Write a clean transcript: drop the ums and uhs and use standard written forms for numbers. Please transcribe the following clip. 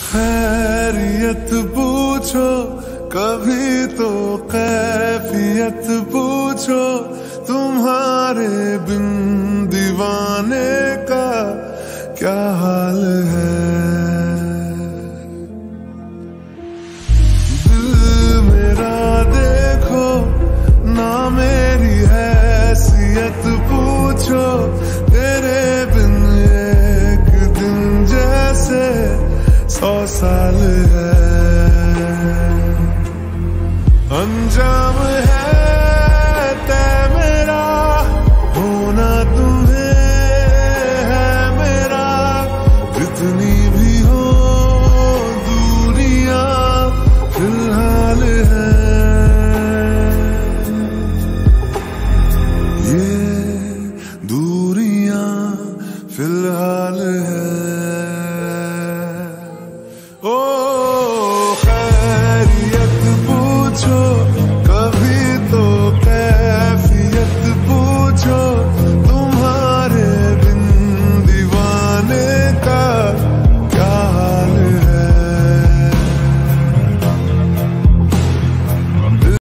खैरियत पूछो कभी तो कैफियत पूछो, तुम्हारे बिन दीवाने का क्या हाल है। दिल मेरा देखो ना मेरी हैसियत पूछो, तेरे बिन एक दिन जैसे 100 साल है। अंजाम है